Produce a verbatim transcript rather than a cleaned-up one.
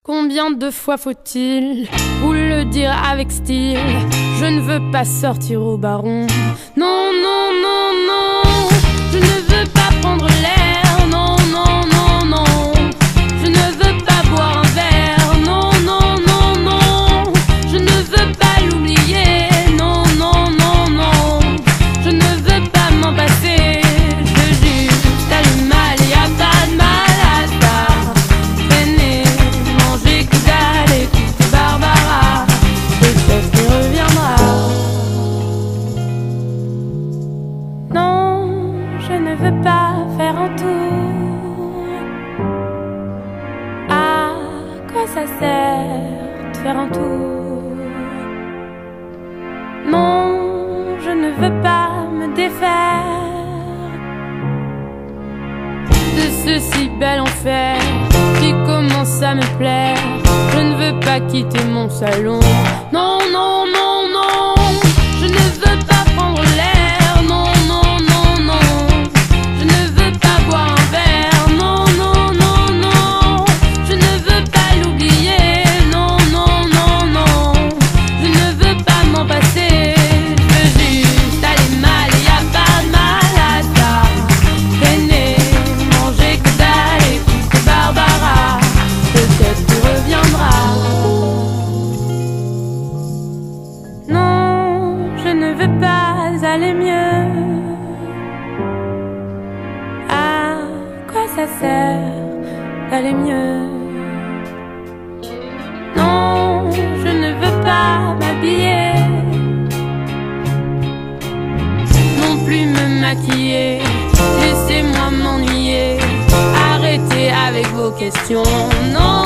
Combien de fois faut-il vous le dire avec style? Je ne veux pas sortir au baron. Non, non, non, non. Je ne veux pas prendre l'air. Non, non, non, non. Je ne veux pas boire un verre. Non, non, non, non. Je ne veux pas l'oublier. Non, non, non, non. Je ne veux pas m'en passer. Je veux juste aller mal. Y a pas de mal à ça. Traîner, manger que dalle, écouter Barbara. Peut-être qu'il reviendra. Non, je ne veux pas faire un tour. À quoi ça sert de faire un tour? Non, je ne veux pas me défaire de ce si bel enfer qui commence à me plaire. Je ne veux pas quitter mon salon. Non, non, non, non. Je ne veux pas prendre l'air. Non, non, non, non. Je ne veux pas boire un verre. Non, non, non, non. Je ne veux pas l'oublier. Non, non, non, non. Je ne veux pas m'en passer. Je veux juste aller mal. Y a pas de mal à ça. Traîner, manger que dalle, écouter Barbara. Peut-être qu'il reviendra. Non, je ne veux pas aller mieux. À quoi ça sert d'aller mieux? Non, je ne veux pas m'habiller, non plus me maquiller. Laissez-moi m'ennuyer. Arrêtez avec vos questions. Non.